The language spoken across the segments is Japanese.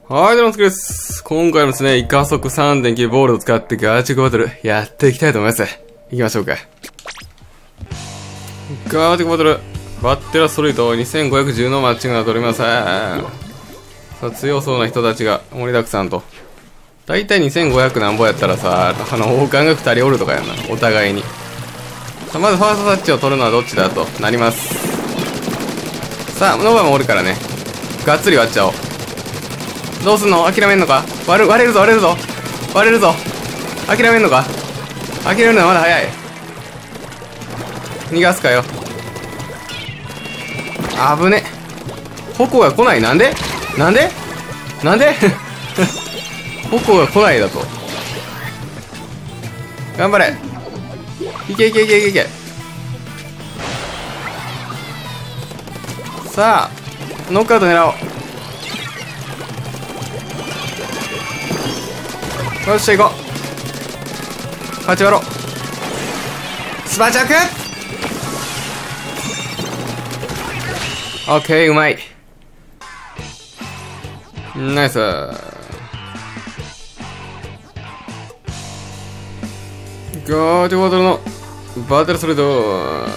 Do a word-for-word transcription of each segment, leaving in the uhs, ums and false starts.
はい、どうも、つくです。今回もですね、イカ速 さんてんきゅう ボールを使ってガチョクバトルやっていきたいと思います。行きましょうか。ガチョクバトル、バッテラストリートにせんごひゃくじゅうのマッチングが取れません。さあ、強そうな人たちが盛りだくさんと。だいたいにせんごひゃくなんぼやったらさ、あの、王冠がふたりおるとかやな、お互いに。さあ、まずファーストタッチを取るのはどっちだとなります。さあ、ノバもおるからね、がっつり割っちゃおう。どうすんの？諦めんのか？割る、割れるぞ、割れるぞ。割れるぞ。諦めんのか？諦めるのはまだ早い。逃がすかよ。あぶね。矛が来ない。なんでなんでなんで矛が来ないだと。頑張れ。いけいけいけいけいけ。さあ、ノックアウト狙おう。よっしゃ行こう。勝ち割ろう。スパチャク。オッケー、うまい。ナイス。ガーチョバトルのバトルスレッド。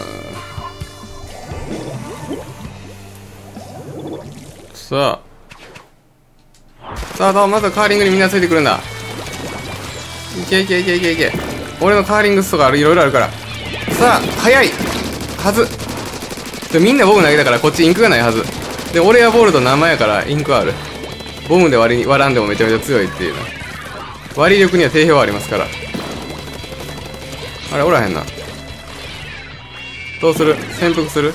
さあさあ、まずはカーリングにみんなついてくるんだ。いけいけいけいけいけ。俺のカーリングスとかある、いろいろあるから。さあ、早いはず。でみんなボム投げたからこっちインクがないはず。で、俺はボールと生やからインクある。ボムで割り割らんでもめちゃめちゃ強いっていうな。割り力には定評はありますから。あれ、おらへんな。どうする？潜伏する？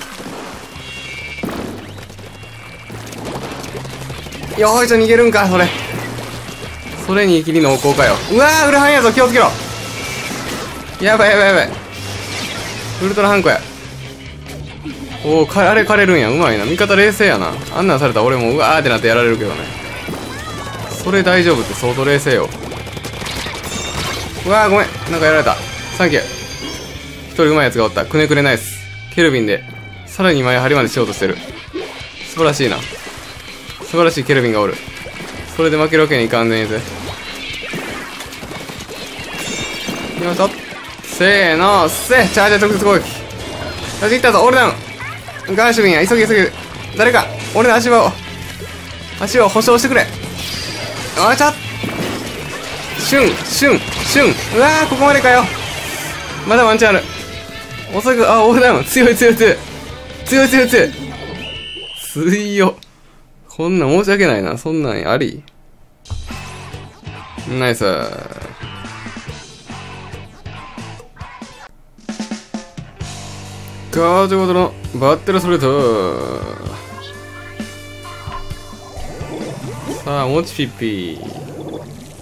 よーいしょ、逃げるんか、それ。それにきり濃厚かよ。うわー、ウルハンやぞ、気をつけろ。やばいやばいやばい。ウルトラハンコや。おお、あれ枯れるんや。うまいな。味方冷静やな。あんなんされたら俺もうわーってなってやられるけどね。それ大丈夫って相当冷静よ。うわー、ごめん。なんかやられた。サンキュー。一人うまいやつがおった。くねくねナイス。ケルビンでさらに前張りまでしようとしてる。素晴らしいな。素晴らしいケルビンがおる。それで負けるわけにいかんねえぜ。よいしょ。せーの、せーチャージャー直接攻撃。よし、いったぞ、オールダウン。ガーシュビンや、急げ急げ。誰か俺の足場を足を保証してくれ。あちゃっシュンシュンシュン。うわー、ここまでかよ。まだワンチャンある。遅く、あ、オールダウン。強い強い強い強い強い強い強い。こんなん申し訳ないな。そんなんあり？ナイス。ガージョバトルのバッテラストレート。さあ、もちピッピー。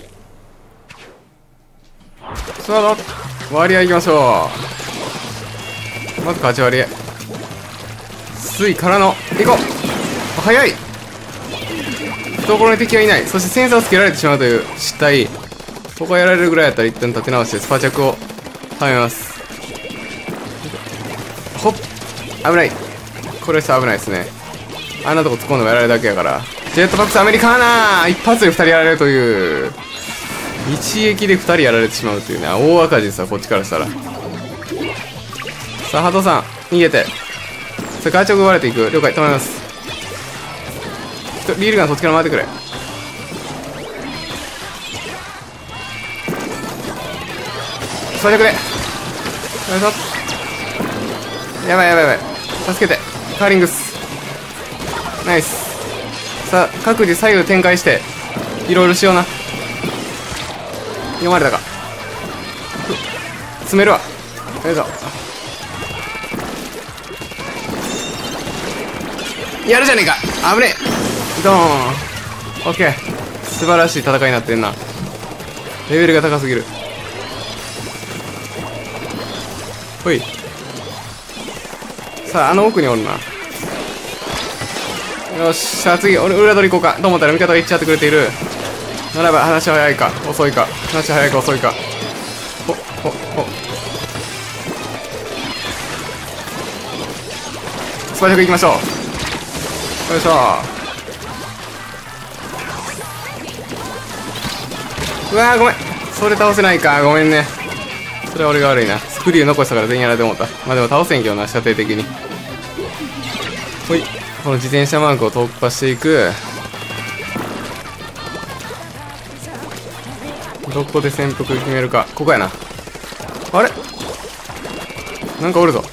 さあ、割合いきましょう。まず勝ち割り。水からの、行こう。早い。懐に敵はいない。そしてセンサーをつけられてしまうという失態。ここやられるぐらいやったら一旦立て直してスパチャクをはめます。ほっ、危ない。これさ、危ないですね。あんなとこ突っ込んでもやられるだけやから。ジェットパックスアメリカーナー一発でふたりやられるという、一撃でふたりやられてしまうというね、大赤字ですわ、こっちからしたら。さあ、ハトさん逃げて。それガチョク奪われていく。了解、止めます。リールガンそっちから回ってくれ。それくれ。よいしょ。やばいやばいやばい。助けて。カーリングス。ナイス。さあ、各自左右展開していろいろしような。読まれたか。詰めるわ。よいしょ。やるじゃねえか。危ねえ。ドーン。オッケー。素晴らしい戦いになってんな。レベルが高すぎる。ほい。さあ、あの奥におるな。よし、さあ次、俺裏取り行こうかと思ったら味方が行っちゃってくれている。ならば話は早いか遅いか。話は早いか遅いか。ほほほ。スパイク行きましょう。よいしょ。 うわーごめん、それ倒せないか、ごめんね。それは俺が悪いな。スクリュー残したから全員やられて思った。まあでも倒せんけどな、射程的に。ほい、この自転車マークを突破していく。どこで潜伏決めるか。ここやな。あれなんかおるぞ。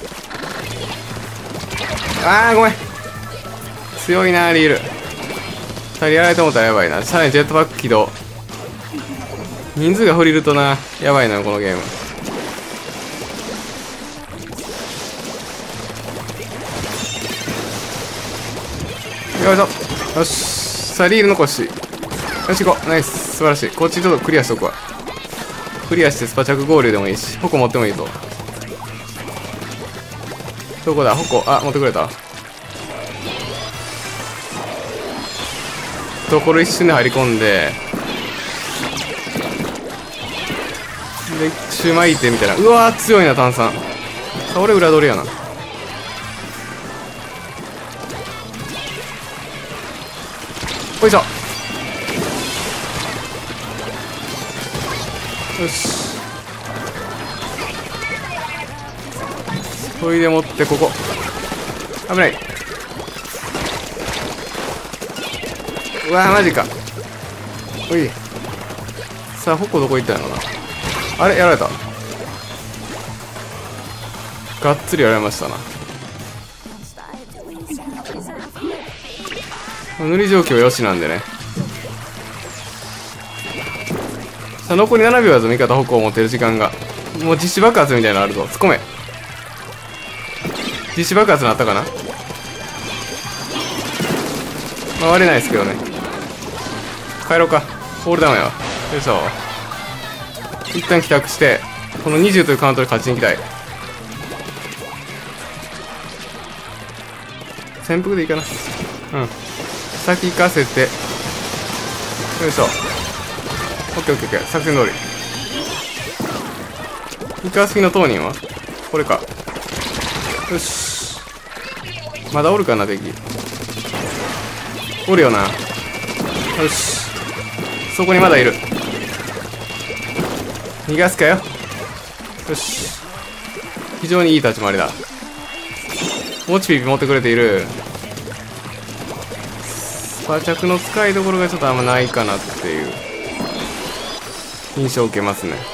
あーごめん、強いなリール。ふたりやられて思ったらやばいな。さらにジェットパック起動。人数が降りるとな、やばいなこのゲーム。よいしょ。よし、さあリール残し。よし行こう。ナイス、素晴らしい。こっちちょっとクリアしとくわ。クリアしてスパチャク合流でもいいし、矛持ってもいいぞ。どこだ矛。あ、持ってくれた。ところ一瞬で入り込んで、で一周巻いてみたいな。うわー強いな炭酸。さあ俺裏取りやな。よいしょ。よし、それでもってここ危ない。うわーマジか。おい、さあ矛どこ行ったんやろな。あれやられた。がっつりやられましたな。塗り状況よしなんでね。さあ残りななびょうだぞ。味方矛を持ってる時間が。もう実施爆発みたいなのあるぞ。突っ込め。実施爆発になったかな。回れないですけどね。帰ろうか。ホールダウンやわ。よいしょ。一旦帰宅してこのにじゅうというカウントで勝ちに行きたい。潜伏でいいかな。うん、先行かせて。よいしょ。オッケーオッケーオッケー。作戦通り。イカスキの当人はこれか。よし、まだおるかな敵。おるよな。よし、そこにまだいる。逃がすかよ。よし、非常にいい立ち回りだ。モチピピ持ってくれている。スパチャクの使いどころがちょっとあんまないかなっていう印象を受けますね。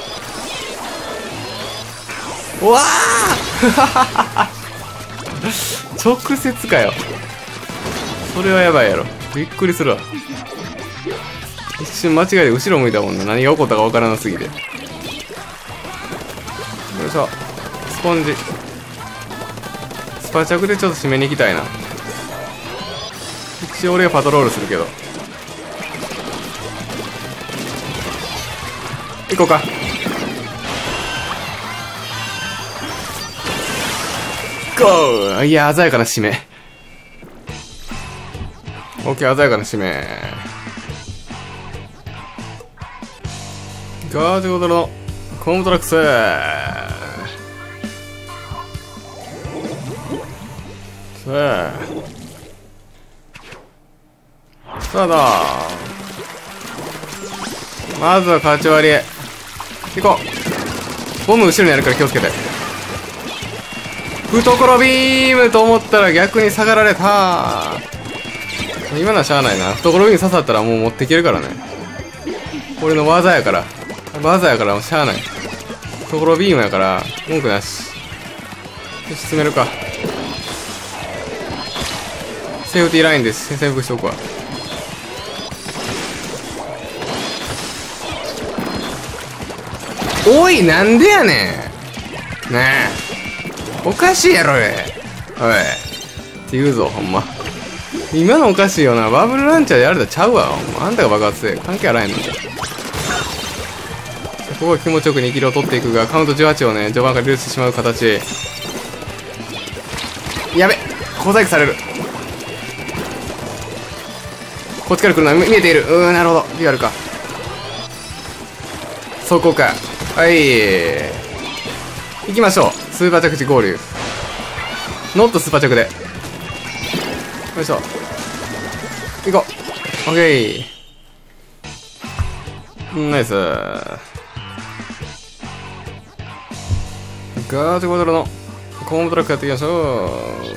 うわー直接かよ。それはやばいやろ。びっくりするわ。一瞬間違えて後ろ向いたもんね。何が起こったかわからなすぎて。よいしょ。スポンジスパチャクでちょっと締めに行きたいな。一応俺がパトロールするけど。行こうか。ゴー。いや鮮やかな締め。オッケー、鮮やかな締め。ガーということのコントラクス。さあさあだ、まずは勝ち割り行こう。ボム後ろにあるから気をつけて。懐ビームと思ったら逆に下がられた。今のはしゃあないな。懐ビーム刺さったらもう持っていけるからね。俺の技やから技やからもうしゃあない。懐ビームやから文句なし。よし進めるか。セーフティーラインです。潜伏しておくわ。おいなんでやねん。なあおかしいやろおいおいって言うぞほんま。今のおかしいよな。バブルランチャーでやるとちゃうわ。あんたが爆発せ関係あらへんの。ここは気持ちよくにキロを取っていくが、カウントじゅうはちをね序盤から流出してしまう形。やべ小細工される。こっちから来るのは見えている。うーんなるほどリアルか。そこか。はい行きましょう。スーパー着地合流。ノットスーパー着でよいしょ行こう。オッケー。 ナイス。ガーチョバトルのコームトラックやっていきましょ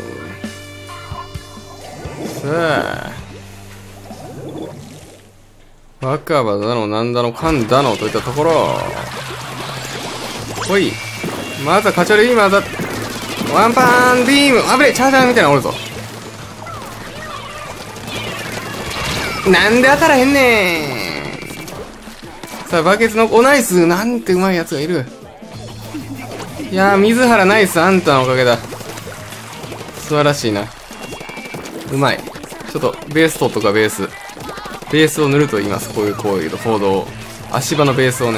う。さあ、若葉だのなんだのかんだのといったところ。ほい、まずはカチョリーマーだ。ワンパンビーム、あぶれ、チャージャーみたいなのおるぞ。なんで当たらへんねん。さあ、バケツの、お、ナイス、なんてうまいやつがいる。いやー、水原ナイス、あんたのおかげだ。素晴らしいな。うまい。ちょっと、ベース取っとか、ベース。ベースを塗ると言います。こういう行為と行動を。足場のベースをね。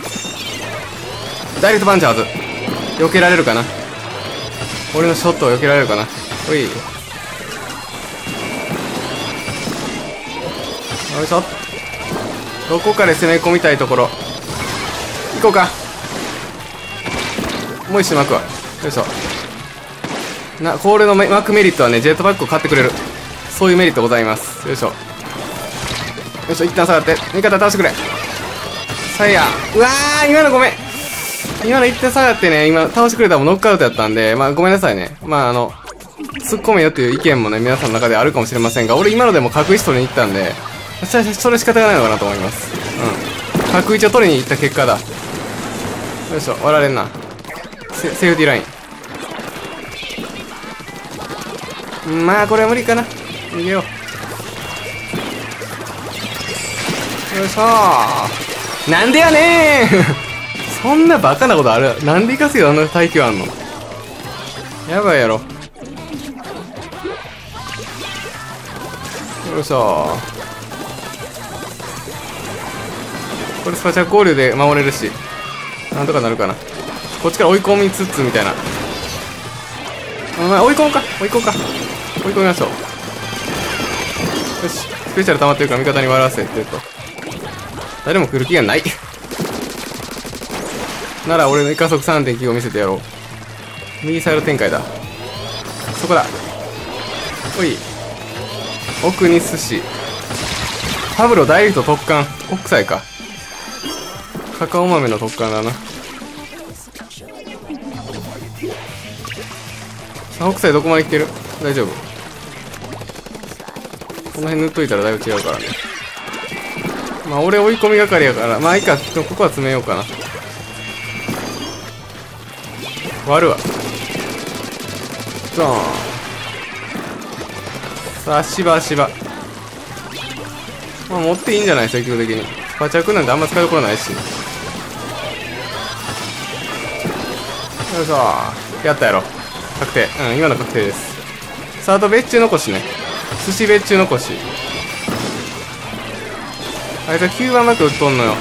ダイレクトパンチャーズ。避けられるかな。俺のショットを避けられるかな。ほい。よいしょ。どこかで攻め込みたいところ。行こうか。もう一周巻くわ。よいしょ。な、これの巻くメリットはね、ジェットパックを買ってくれる。そういうメリットございます。よいしょ。よいしょ、一旦下がって。味方倒してくれ。サイヤー。うわー、今のごめん。今の一旦下がってね、今倒してくれたらもうノックアウトやったんで、まあごめんなさいね。まああの、突っ込めよっていう意見もね、皆さんの中であるかもしれませんが、俺今のでも角石取りに行ったんで、それ仕方がないのかなと思います。うん。角石を取りに行った結果だ。よいしょ、割られんな。セ, セーフティーライン。まあこれは無理かな。逃げよう。よいしょー。なんでやねーそんなバカなことある。なんで行かすよ、あんな耐久あんの。やばいやろ。よいしょー。これスパチャ交流で守れるし、なんとかなるかな。こっちから追い込みつつみたいな。まあ、追い込もうか追い込もうか追い込みましょう。よし、スペシャル溜まってるから味方に笑わせてと。誰も来る気がないなら俺のイカ速 さんてんきゅう を見せてやろう。右サイド展開だ。そこだ。おい、奥に寿司。パブロダイレクト特艦。国際か。カカオ豆の特艦だな。北斎どこまで来てる？大丈夫？この辺塗っといたらだいぶ違うからね。まあ俺追い込み係やから、まあいいか、ここは詰めようかな。割るわ。ドーン。さあ、足場足場。まあ持っていいんじゃない？積極的に。パチャクなんてあんま使うところないし。よいしょ。やったやろ。確定。うん、今の確定です。さあ、あと別注残しね。寿司別注残し。あいつはきゅうばんバック打っとんのよ。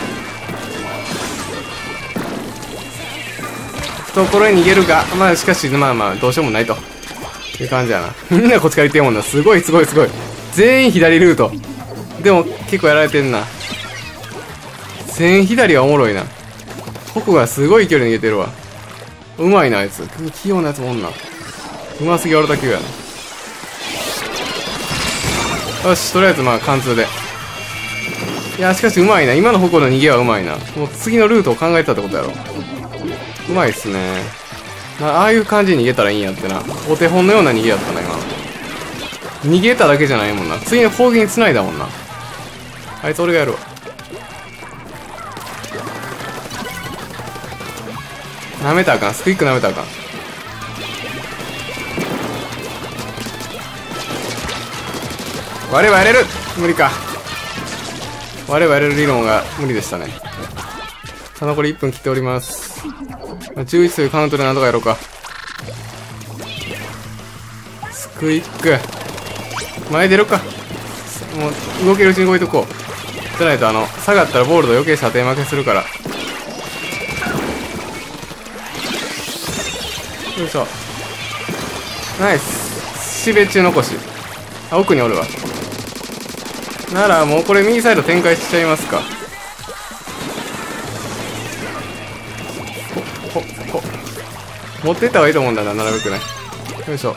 懐に逃げるが、まあしかし、まあまあ、どうしようもないという感じやな。みんなこっちから行ってんもんな。すごいすごいすごい。全員左ルート。でも結構やられてんな。全左はおもろいな。ココがすごい勢いで逃げてるわ。うまいな、あいつ。器用なやつもおんな。うますぎ、俺だけやな。よし、とりあえずまあ貫通で。いや、しかしうまいな。今の矛の逃げはうまいな。もう次のルートを考えてたってことやろ。うまいっすね。ああいう感じに逃げたらいいんやってな。お手本のような逃げやったな、今。逃げただけじゃないもんな。次の攻撃に繋いだもんな。あいつ俺がやるわ。舐めたらあかん。スクイック舐めたらあかん。割ればやれる。無理か。割ればやれる理論が無理でしたね。さあ残りいっぷん切っております。じゅういちというカウントでなんとかやろうか。スクイック前出るか。もう動けるうちに動いとこう。じゃないとあの下がったらボールド余計射程負けするから。よいしょ。ナイス。しべ中残し。あ、奥におるわ。ならもうこれ右サイド展開しちゃいますか。ほほほ持ってった方がいいと思うんだな、なるべくね。よいしょ。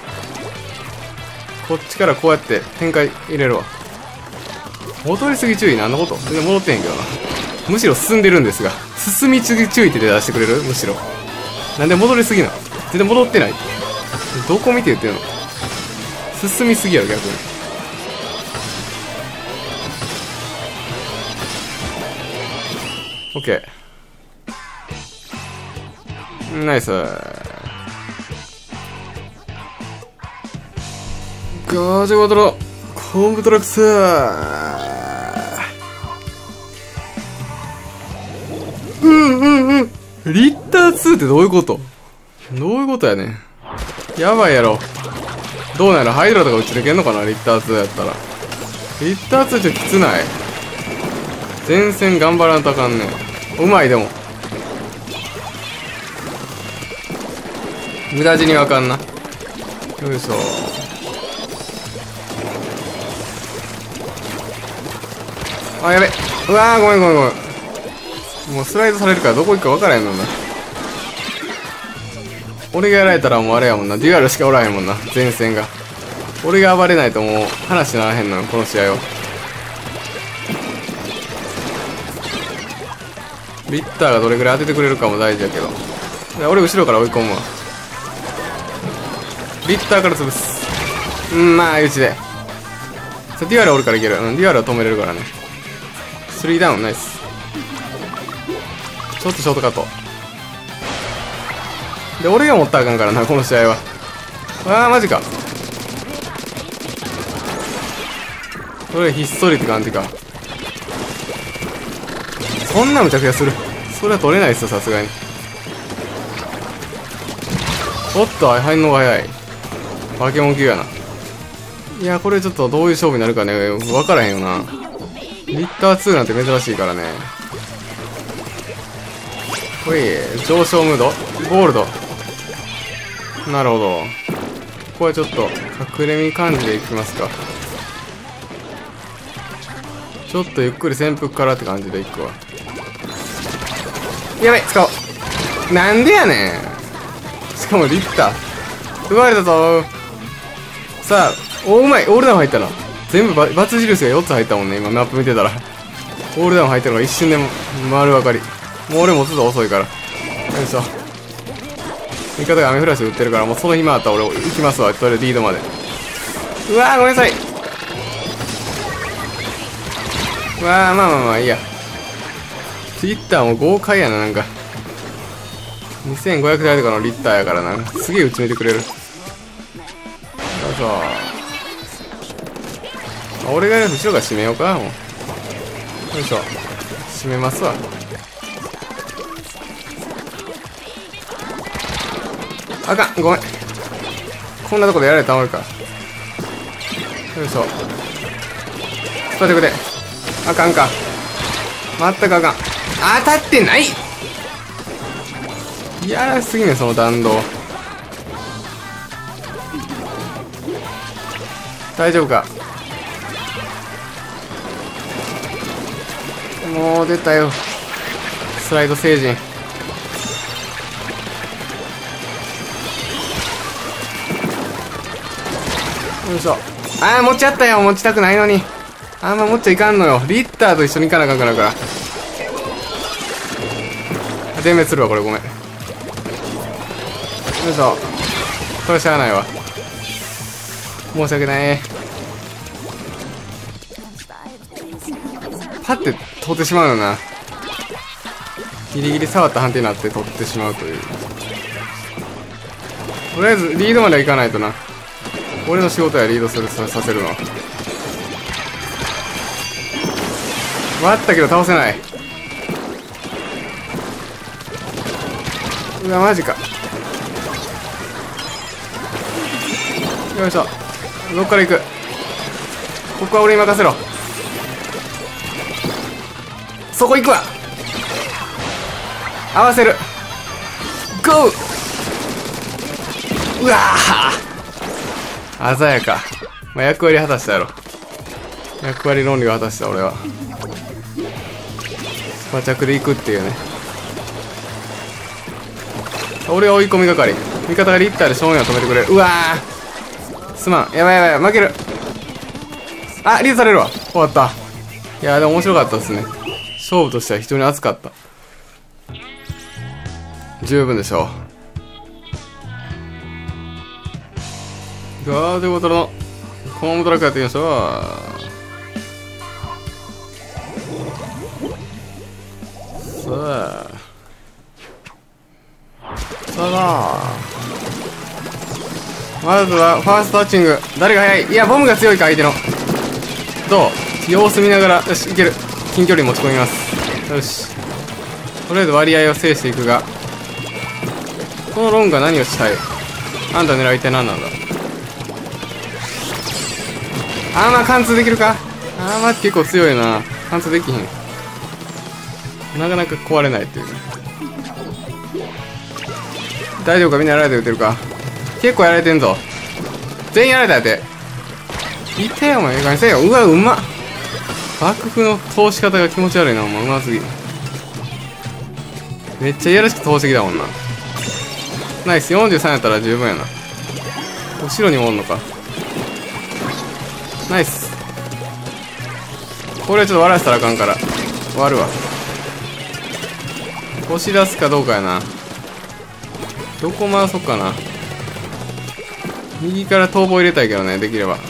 こっちからこうやって展開入れるわ。戻りすぎ注意。なんのこと？全然戻ってへんけどな。 むしろ進んでるんですが、進み注意って出してくれる？むしろなんで戻りすぎなの？全然戻ってない。どこ見て言ってんの？進みすぎやろ逆に。オッケー、ナイス。ガージョバトロコンブトラックス。うんうんうん。リッターツーってどういうこと？どういうことやねん。やばいやろ。どうなる？ハイドラとか打ち抜けんのかな、リッターツーやったら。リッターツーちょっときつない？前線頑張らんとあかんねん。うまい、でも。無駄死にはあかんな。よいしょ。あ、やべ。うわー、ごめんごめんごめん。もうスライドされるからどこ行くか分からへんのな。俺がやられたらもうあれやもんな。デュアルしかおらへんもんな、前線が。俺が暴れないともう話にならへんのよ、この試合は。リッターがどれぐらい当ててくれるかも大事やけど。俺後ろから追い込むわ。リッターから潰す。うん、まあうちで。さ、デュアルおるからいける。うん、デュアルは止めれるからね。スリーダウン、ナイス。ちょっとショートカットで、俺が持ったらあかんからな、この試合は。あー、マジか。これひっそりって感じか。そんな無茶苦茶する。それは取れないっすよ、さすがに。おっと、反応が早い。バケモン級やな。いや、これちょっとどういう勝負になるかね、分からへんよな。リッターツーなんて珍しいからね。ほい、上昇ムードゴールド。なるほど。ここはちょっと隠れ身感じでいきますか。ちょっとゆっくり潜伏からって感じでいくわ。やばい、使おう。なんでやねん。しかもリッター奪われたぞ。さあ、お、うまい。オールダウン入ったな。全部バツ印がよっつ入ったもんね、今マップ見てたら。オールダウン入ってるのが一瞬でも丸分かり。もう俺持つと遅いから。よいしょ。味方が雨フラッシュ打ってるから、もうその暇あったら俺行きますわ。とりあえずリードまで。うわー、ごめんなさい。うわー、まあまあまあいいや。リッターも豪快やな、なんか。にせんごひゃくだいとかのリッターやからな。すげえ打ち抜いてくれる。よいしょ。俺が後ろから締めようか、もう。よいしょ。締めますわ。あかん、ごめん。こんなとこでやられたまるか。よいしょ。スパテクで。あかんか。まったくあかん。当たってない。やらしすぎね、その弾道。大丈夫か。もう出たよ。スライド星人。よいしょ。ああ、持ちあったよ。持ちたくないのに。あんま持っちゃいかんのよ。リッターと一緒に行かなあかんからから。全滅するわ、これごめん。よいしょ。これしゃあないわ。申し訳ない。パッて取ってしまうよな。ギリギリ触った判定になって取ってしまうという。とりあえずリードまでは行かないとな。俺の仕事や、リードするさせるのは。割ったけど倒せない。うわ、マジか。よいしょ。どっから行く。ここは俺に任せろ。そこ行くわ。合わせる。ゴー。うわー、鮮やか。まあ、役割果たしたやろ。役割論理を果たした俺は。スパチャクで行くっていうね。俺は追い込み係。味方がリッターで正面を止めてくれる。うわー、すまん。やばいやばい、負ける。あ、リードされるわ。終わった。いやー、でも面白かったですね。 勝負としては非常に熱かった。十分でしょう。ガーデボトルのコームトラックやってみましょう。さあさあ、まずはファーストタッチング。誰が速い？いやボムが強いか相手の。どう？様子見ながら、よしいける。近距離持ち込みます。よし、とりあえず割合を制していくが、このロングは何をしたい？あんた狙いって何なんだ？アーマー貫通できるか？アーマーって結構強いな。貫通できひん。なかなか壊れないっていう。大丈夫か？みんなやられて打てるか？結構やられてんぞ。全員やられたやて。いてよお前、ええかにせえよ。うわうまっ。爆風の通し方が気持ち悪いなお前。うますぎ。めっちゃいやらしく通してきたもんな。ナイス。よんじゅうさんやったら十分やな。後ろにもおんのか。ナイス。これちょっと割らせたらあかんから割るわ。押し出すかどうかやな。どこ回そっかな。右から逃亡入れたいけどね、できれば。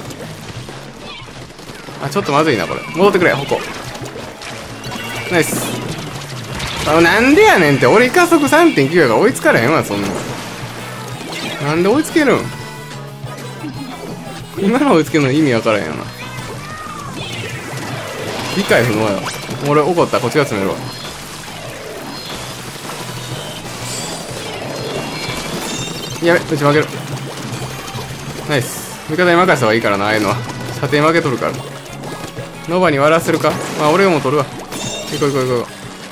あ、ちょっとまずいなこれ。戻ってくれ矛。ナイス。あ、なんでやねんって。俺加速 さんてんきゅう やから追いつかれへんわそんな。なんで追いつけるん？今の追いつけるの意味わからへんよな。理解不能よ。俺怒った。こっちが詰めるわ。やべ、打ち負ける。ナイス。味方に任せた方がいいからな、ああいうのは。射程負けとるから。ノバに割らせるか？まあ俺がもう取るわ。行こう行こう行こう。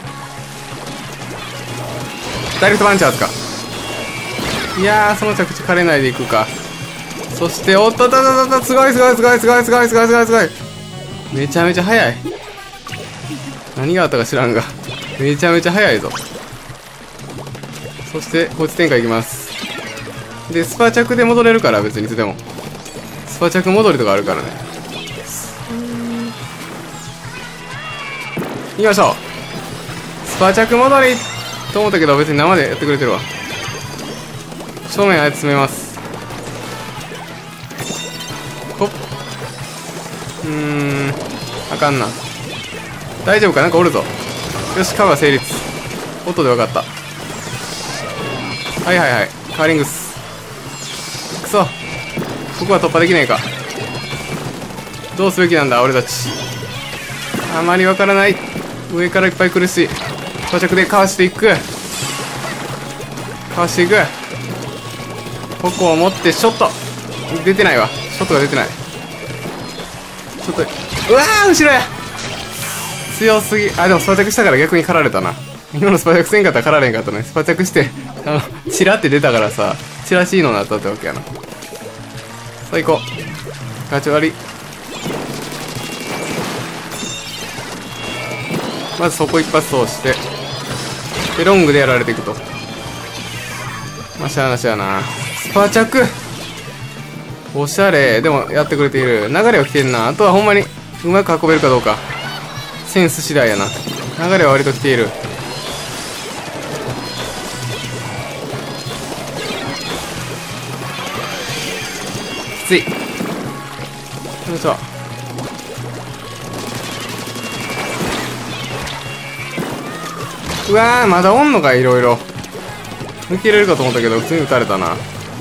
ダイレクトパンチャーズか。いやー、その着地枯れないでいくか。そして、おっとっとっとっと、すごいすごいすごいすごいすごいすごいすごいすごい。めちゃめちゃ速い。何があったか知らんが。めちゃめちゃ速いぞ。そして、こっち展開いきます。で、スパ着で戻れるから、別にいつでも。スパ着戻りとかあるからね。行きましょう。スパ着戻りと思ったけど、別に生でやってくれてるわ。正面あいつ詰めます。ほっ。うーん。あかんな。大丈夫か？なんかおるぞ。よし、カバー成立。音で分かった。はいはいはい。カーリングス。くそ。ここは突破できないか。どうすべきなんだ、俺たち。あまり分からない。上からいっぱい来るし。到着でかわしていく。かわしていく。ここを持ってショット。出てないわ。ショットが出てない。ちょっと、うわー後ろや。強すぎ。あ、でもスパ着したから逆に狩られたな。今のスパ着せんかったら狩られんかったね。スパ着して、あの、チラって出たからさ、チラシいのになったってわけやな。さあ行こう。ガチ割り。まずそこ一発通して、で、ロングでやられていくと。まあ、しゃあなしゃあな。スパ着おしゃれ。でもやってくれている。流れは来てんな。あとはほんまにうまく運べるかどうか。センス次第やな。流れは割と来ている。きつい。よいしょ。うわー、まだおんのかい、いろいろ。抜けれるかと思ったけど、普通に撃たれたな。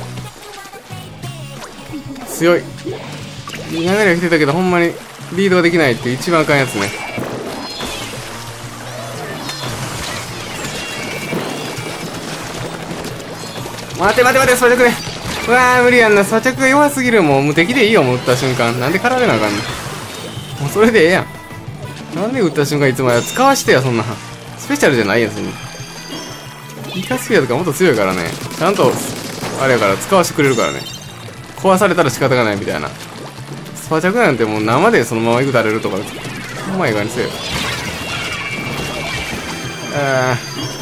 強い。流れが来てたけど、ほんまにリードができないって一番あかんやつね。待て待て待て、それでくれ。うわー、無理やんな。スパ着が弱すぎる。もう無敵でいいよ、もう撃った瞬間。なんで狩られなあかんねん。もうそれでええやん。なんで撃った瞬間いつもや使わしてや、そんな。スペシャルじゃないやん、そんな。イカスピアとかもっと強いからね。ちゃんと、あれやから使わしてくれるからね。壊されたら仕方がないみたいな。スパ着なんてもう生でそのまま撃たれるとか、ほんまいいかにせよ。あ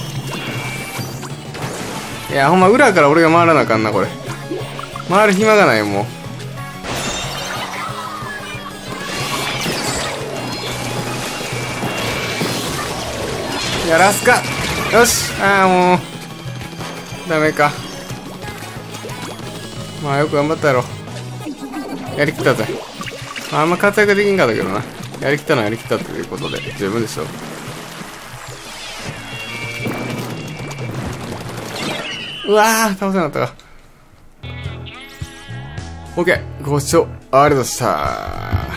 ー。いや、ほんま裏から俺が回らなあかんな、これ。回る暇がないよ、もう。 やらすか。よし。ああ、もうダメか。まあよく頑張ったやろ。やりきったぜ。まあ、あんま活躍できんかったけどな。やりきったのはやりきったということで十分でしょう。うわー、倒せなかったか。オッケー、ご視聴ありがとうございました。